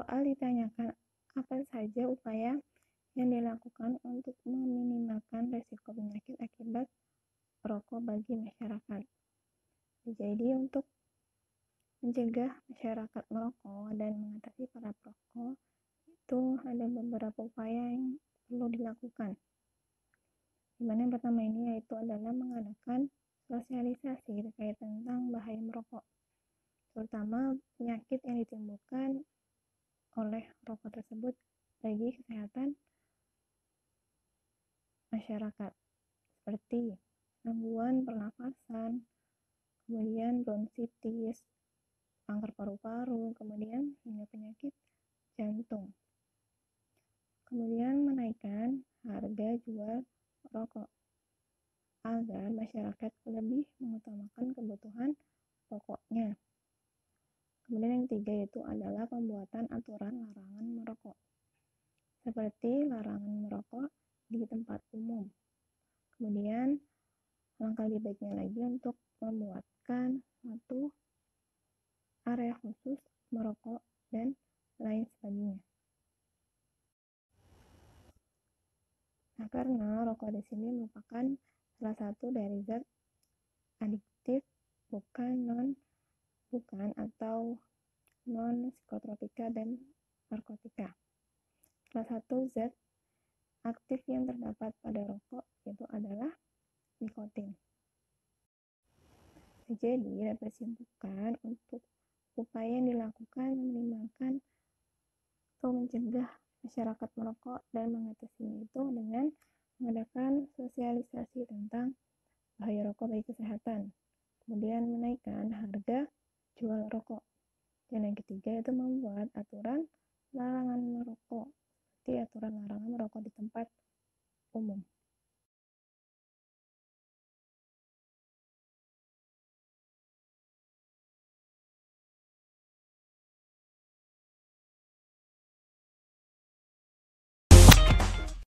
soal ditanyakan apa saja upaya yang dilakukan untuk meminimalkan risiko penyakit akibat rokok bagi masyarakat. Jadi untuk mencegah masyarakat merokok dan mengatasi para perokok itu ada beberapa upaya yang perlu dilakukan. Dimana yang pertama ini yaitu adalah mengadakan sosialisasi terkait tentang bahaya merokok, terutama penyakit yang ditimbulkan oleh rokok tersebut bagi kesehatan masyarakat, seperti gangguan pernafasan, kemudian bronkitis, kanker paru-paru, kemudian hingga penyakit jantung. Kemudian menaikkan harga jual rokok agar masyarakat lebih mengutamakan kebutuhan pokoknya. Kemudian yang ketiga yaitu adalah pembuatan aturan larangan merokok, seperti larangan merokok di tempat umum. Kemudian langkah lebih baiknya lagi untuk membuatkan suatu area khusus merokok dan lain sebagainya. Nah, karena rokok di sini merupakan salah satu dari zat adiktif atau non psikotropika dan narkotika. Salah satu zat aktif yang terdapat pada rokok itu adalah nikotin. Jadi dapat disimpulkan untuk upaya yang dilakukan meminimalkan atau mencegah masyarakat merokok dan mengatasinya itu dengan mengadakan sosialisasi tentang bahaya rokok bagi kesehatan, kemudian menaikkan harga jual rokok, dan yang ketiga itu membuat aturan larangan merokok, seperti aturan larangan merokok di tempat umum.